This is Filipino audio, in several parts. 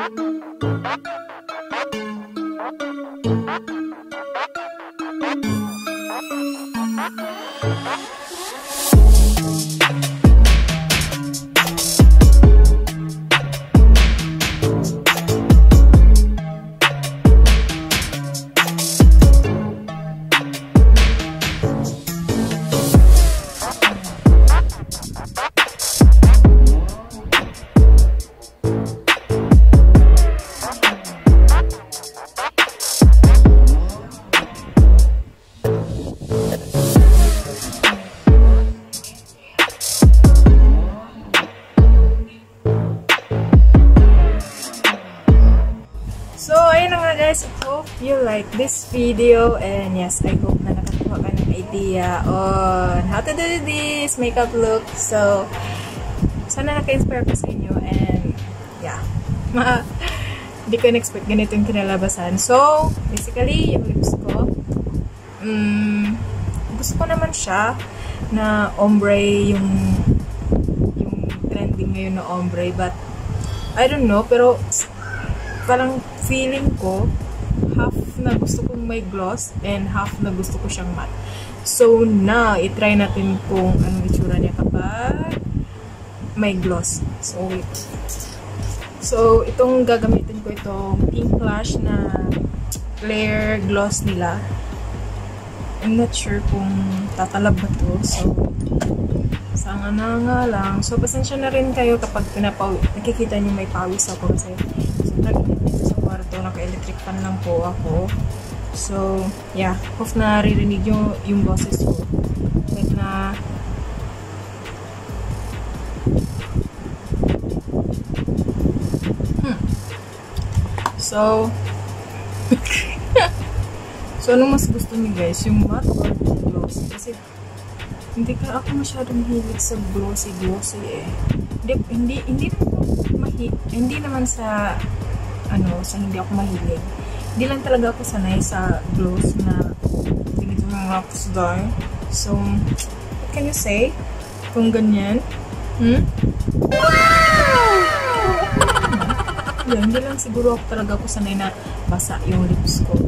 Guys, I hope you like this video, and yes, I hope na nakakuha ka ng idea on how to do this makeup look. So, sana naka-inspire ko sa inyo, and yeah, hindi ko na-expect ganito yung kinalabasan. So, basically, yung lips ko, gusto ko naman siya na ombre, yung trending ngayon na ombre, but I don't know, pero parang feeling ko half na gusto kong may gloss and half na gusto ko siyang matte. So now, itry natin kung anong itsura niya kapag may gloss. So wait. So itong gagamitin ko, itong pink blush na Clear gloss nila. I'm not sure kung tatalab ba to. So sanga na nga lang. So pasensya na rin kayo kapag nakikita niyo may pawis ako kasi sa kwarto, naka-electric fan lang po ako. So, yeah. Hope na ririnig yung boses ko. Like na So, anong mas gusto niyo guys? Yung matte or glossy? Kasi, hindi ako masyadong hilig sa glossy eh. Hindi naman sa hindi ako mahilig. Hindi lang talaga ako sanay sa gloss na ganito yung rocks doon. So, what can you say? Kung ganyan? Wow! Yeah, hindi lang siguro talaga ako sanay na basa yung lips ko.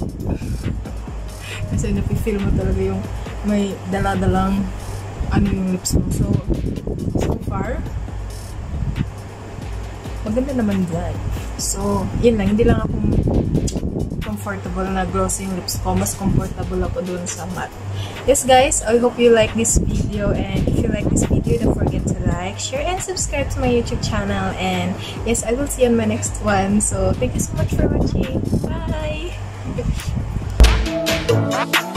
Kasi napifeel mo talaga yung may dala-dalang yung lips mo. So far, maganda naman dyan. So, yun lang. Hindi lang ako comfortable na glossy yung lips ko. Mas comfortable ako dun sa matte. Yes guys, I hope you like this video, and if you like this video, don't forget to like, share, and subscribe to my YouTube channel. And yes, I will see you on my next one. So, thank you so much for watching. Bye!